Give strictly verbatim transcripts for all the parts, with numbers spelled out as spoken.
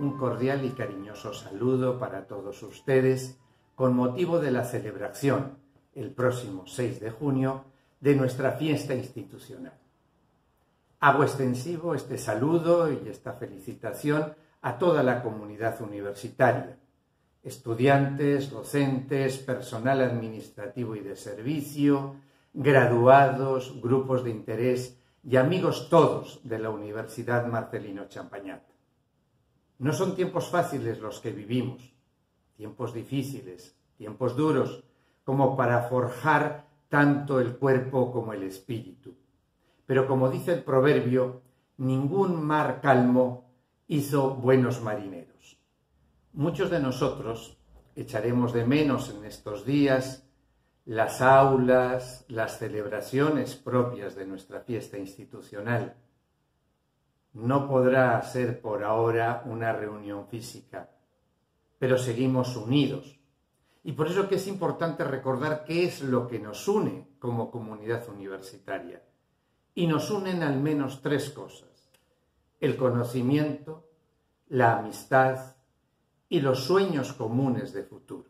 un cordial y cariñoso saludo para todos ustedes con motivo de la celebración, el próximo seis de junio, de nuestra fiesta institucional. Hago extensivo este saludo y esta felicitación a toda la comunidad universitaria, estudiantes, docentes, personal administrativo y de servicio, graduados, grupos de interés y amigos todos de la Universidad Marcelino Champañat. No son tiempos fáciles los que vivimos, tiempos difíciles, tiempos duros, como para forjar tanto el cuerpo como el espíritu. Pero como dice el proverbio, ningún mar calmo hizo buenos marineros. Muchos de nosotros echaremos de menos en estos días las aulas, las celebraciones propias de nuestra fiesta institucional. No podrá ser por ahora una reunión física, pero seguimos unidos. Y por eso que es importante recordar qué es lo que nos une como comunidad universitaria. Y nos unen al menos tres cosas: el conocimiento, la amistad y los sueños comunes de futuro.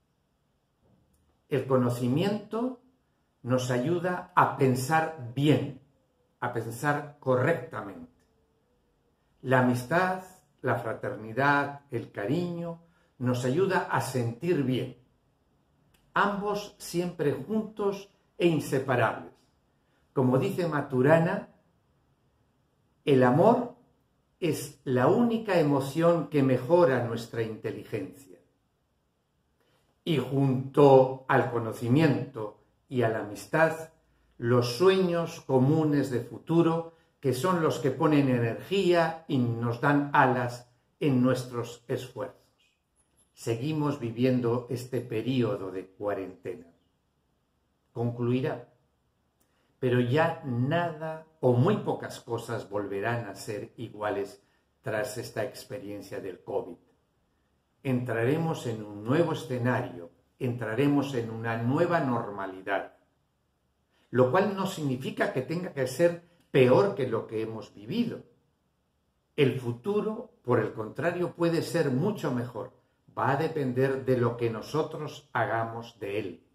El conocimiento nos ayuda a pensar bien, a pensar correctamente. La amistad, la fraternidad, el cariño, nos ayuda a sentir bien. Ambos siempre juntos e inseparables. Como dice Maturana, el amor es la única emoción que mejora nuestra inteligencia. Y junto al conocimiento y a la amistad, los sueños comunes de futuro, que son los que ponen energía y nos dan alas en nuestros esfuerzos. Seguimos viviendo este periodo de cuarentena. Concluirá, pero ya nada o muy pocas cosas volverán a ser iguales tras esta experiencia del COVID. Entraremos en un nuevo escenario, entraremos en una nueva normalidad, lo cual no significa que tenga que ser peor que lo que hemos vivido. El futuro, por el contrario, puede ser mucho mejor. Va a depender de lo que nosotros hagamos de él.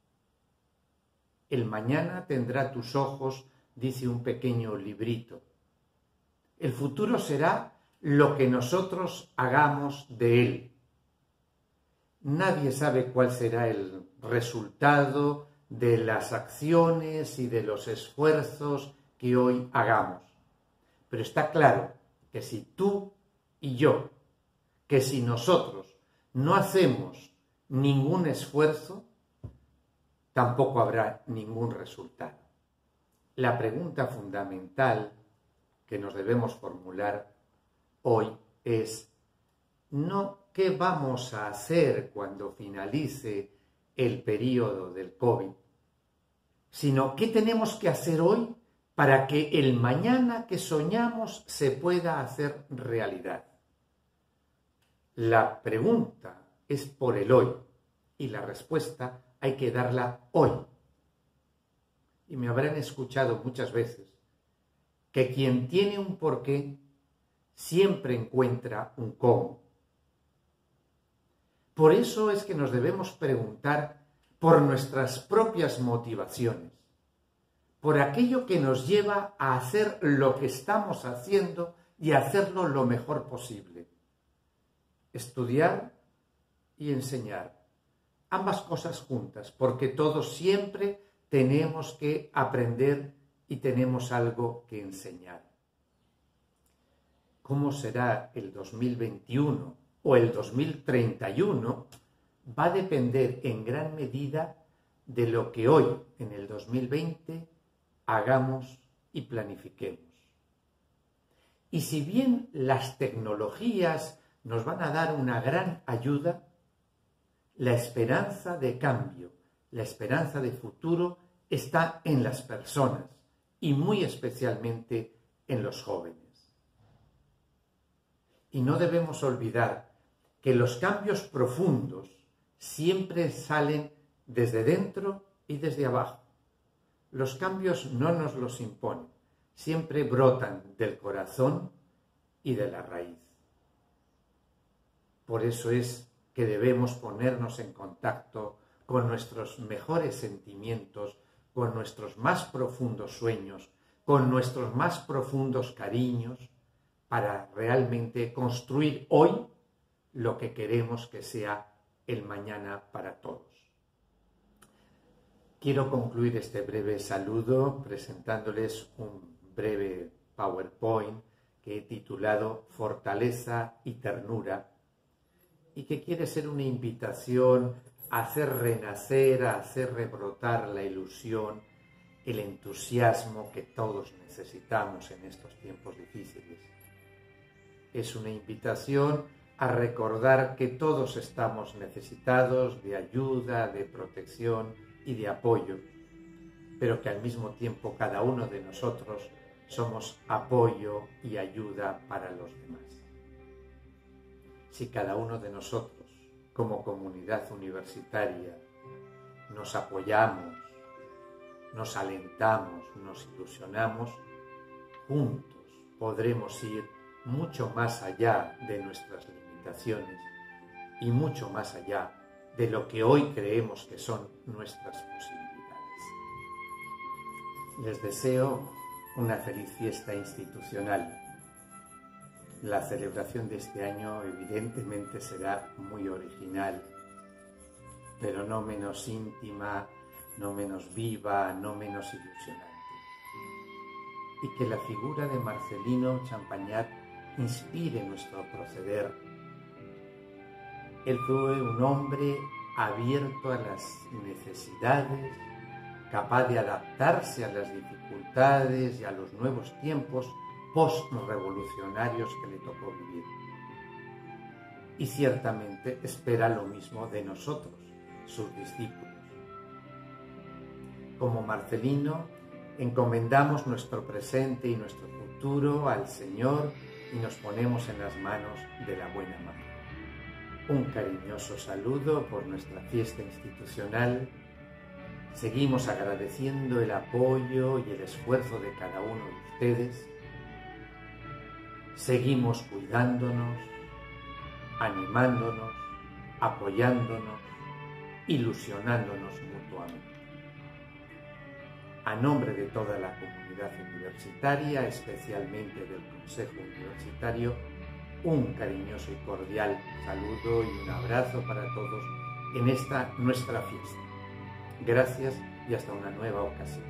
El mañana tendrá tus ojos, dice un pequeño librito. El futuro será lo que nosotros hagamos de él. Nadie sabe cuál será el resultado de las acciones y de los esfuerzos que hoy hagamos. Pero está claro que si tú y yo, que si nosotros no hacemos ningún esfuerzo, tampoco habrá ningún resultado. La pregunta fundamental que nos debemos formular hoy es no qué vamos a hacer cuando finalice el periodo del COVID, sino qué tenemos que hacer hoy para que el mañana que soñamos se pueda hacer realidad. La pregunta es por el hoy y la respuesta hay que darla hoy. Y me habrán escuchado muchas veces que quien tiene un porqué siempre encuentra un cómo. Por eso es que nos debemos preguntar por nuestras propias motivaciones, por aquello que nos lleva a hacer lo que estamos haciendo y hacerlo lo mejor posible. Estudiar y enseñar, ambas cosas juntas, porque todos siempre tenemos que aprender y tenemos algo que enseñar. ¿Cómo será el dos mil veintiuno o el dos mil treinta y uno? Va a depender en gran medida de lo que hoy, en el dos mil veinte, hagamos y planifiquemos. Y si bien las tecnologías nos van a dar una gran ayuda, la esperanza de cambio, la esperanza de futuro está en las personas y muy especialmente en los jóvenes. Y no debemos olvidar que los cambios profundos siempre salen desde dentro y desde abajo. Los cambios no nos los imponen, siempre brotan del corazón y de la raíz. Por eso es que debemos ponernos en contacto con nuestros mejores sentimientos, con nuestros más profundos sueños, con nuestros más profundos cariños, para realmente construir hoy lo que queremos que sea el mañana para todos. Quiero concluir este breve saludo presentándoles un breve PowerPoint que he titulado Fortaleza y Ternura, y que quiere ser una invitación a hacer renacer, a hacer rebrotar la ilusión, el entusiasmo que todos necesitamos en estos tiempos difíciles. Es una invitación a recordar que todos estamos necesitados de ayuda, de protección y de apoyo, pero que al mismo tiempo cada uno de nosotros somos apoyo y ayuda para los demás. Si cada uno de nosotros, como comunidad universitaria, nos apoyamos, nos alentamos, nos ilusionamos, juntos podremos ir mucho más allá de nuestras limitaciones y mucho más allá de lo que hoy creemos que son nuestras posibilidades. Les deseo una feliz fiesta institucional. La celebración de este año evidentemente será muy original, pero no menos íntima, no menos viva, no menos ilusionante. Y que la figura de Marcelino Champagnat inspire nuestro proceder. Él fue un hombre abierto a las necesidades, capaz de adaptarse a las dificultades y a los nuevos tiempos post-revolucionarios que le tocó vivir. Y ciertamente espera lo mismo de nosotros, sus discípulos. Como Marcelino, encomendamos nuestro presente y nuestro futuro al Señor y nos ponemos en las manos de la buena mano. Un cariñoso saludo por nuestra fiesta institucional. Seguimos agradeciendo el apoyo y el esfuerzo de cada uno de ustedes. Seguimos cuidándonos, animándonos, apoyándonos, ilusionándonos mutuamente. A nombre de toda la comunidad universitaria, especialmente del Consejo Universitario, un cariñoso y cordial saludo y un abrazo para todos en esta nuestra fiesta. Gracias y hasta una nueva ocasión.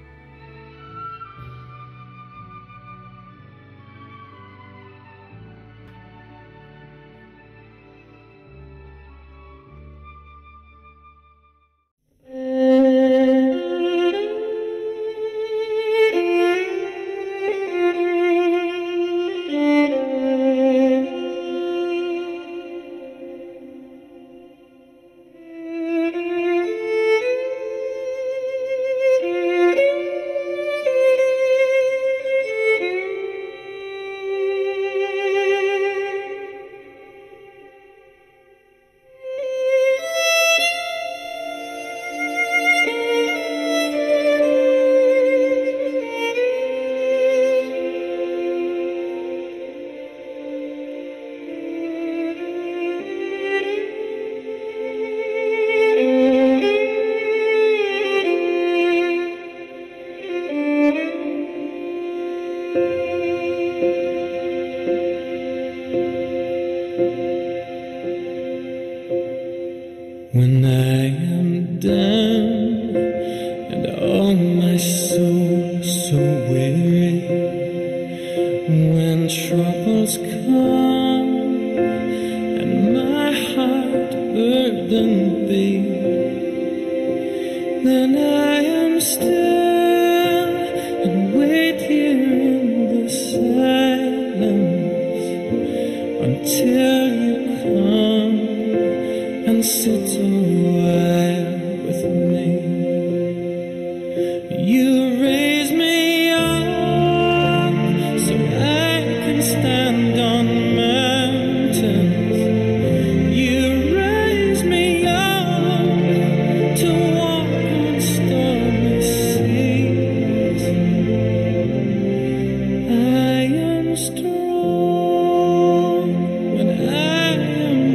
When I am down and all my soul so weary, when troubles come and my heart burdened be, then I am still and wait here in the silence until you come and sit a while with me. You raise me up so I can stand on mountains. You raise me up to walk on stormy seas. I am strong when I am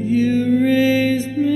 You raised me